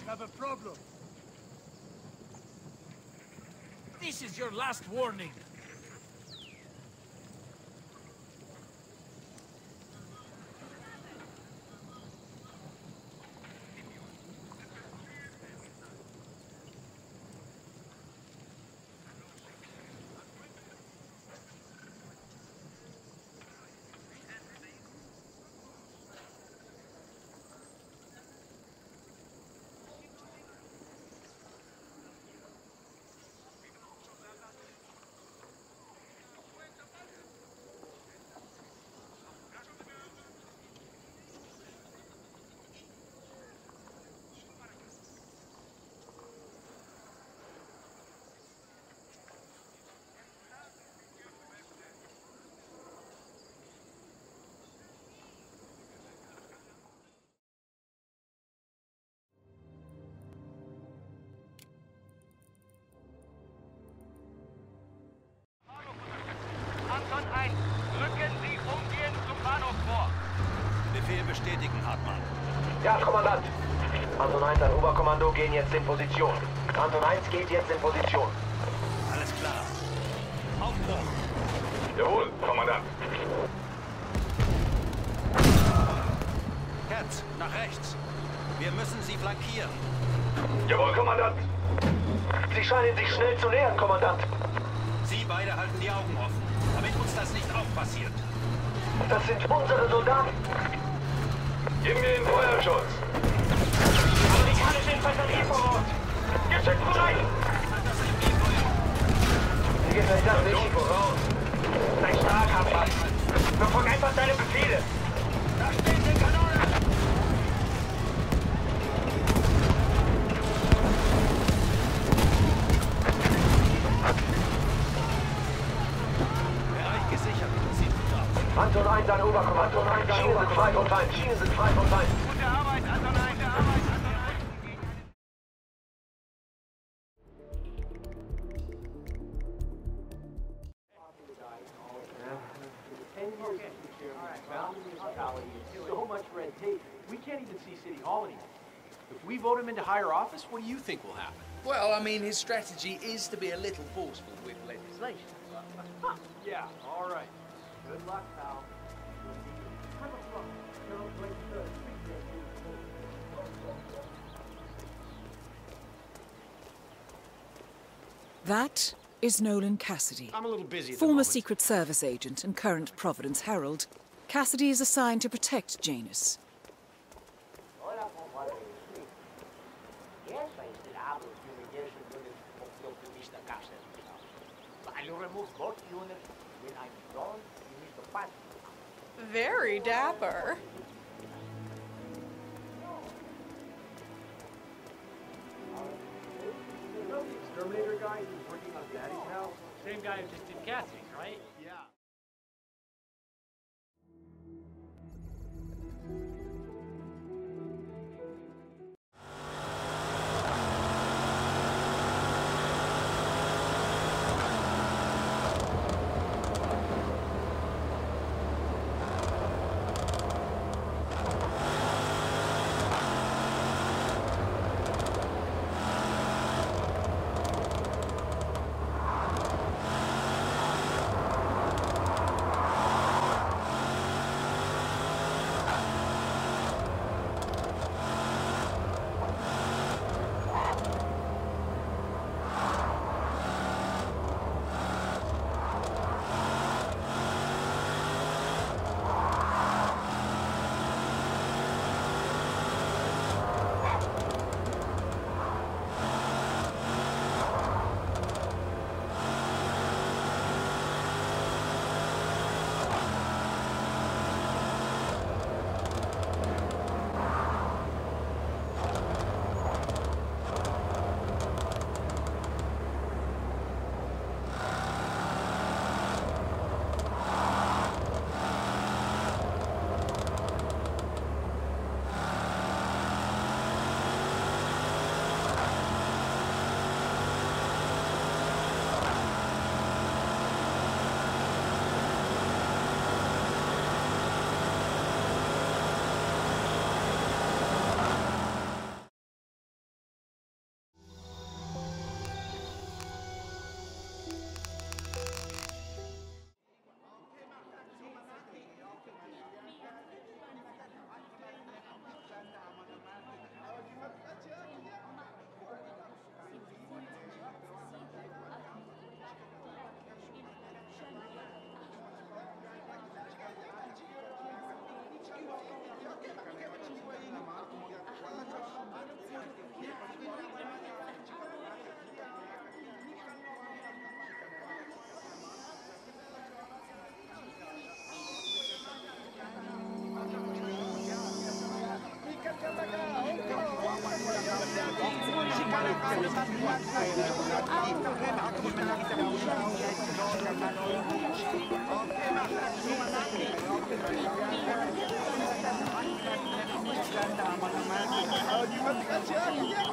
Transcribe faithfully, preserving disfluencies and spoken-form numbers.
have a problem. This is your last warning. Bestätigen, Hartmann. Ja, Kommandant. Anton eins, ein Oberkommando gehen jetzt in Position. Anton eins geht jetzt in Position. Alles klar. Aufbruch. Jawohl, Kommandant. Herz, nach rechts. Wir müssen sie flankieren. Jawohl, Kommandant. Sie scheinen sich schnell zu nähern, Kommandant. Sie beide halten die Augen offen, damit uns das nicht auch passiert. Das sind unsere Soldaten. Gib mir den Feuerschutz. Amerikanische Infanterie vor Ort. Geschütz bereit. Wie gefällt das nicht? Voraus. Sei stark, Hartmann. Verfolg einfach deine Befehle. Da stehen die Kanonen. Bereich gesichert. Sieht gut aus. Anton eins an Oberkommando. Schienen sind frei vom Feind. Schienen sind frei vom Feind. Gute Arbeit, Anton eins. Gute Arbeit, Anton eins. So much red tape. We can't even see City Hall anymore. If we vote him into higher office, what do you think will happen? Well, I mean, his strategy is to be a little forceful with legislation. Yeah, all right. Good luck, pal. That is Nolan Cassidy, I'm a little busy at the former moment. Secret Service agent and current Providence Herald. Cassidy is assigned to protect Janus. Very dapper. You know the exterminator guy who's working on Daddy's house? Same guy who just did Cassidy's, right? Yeah. Gotcha! Yeah!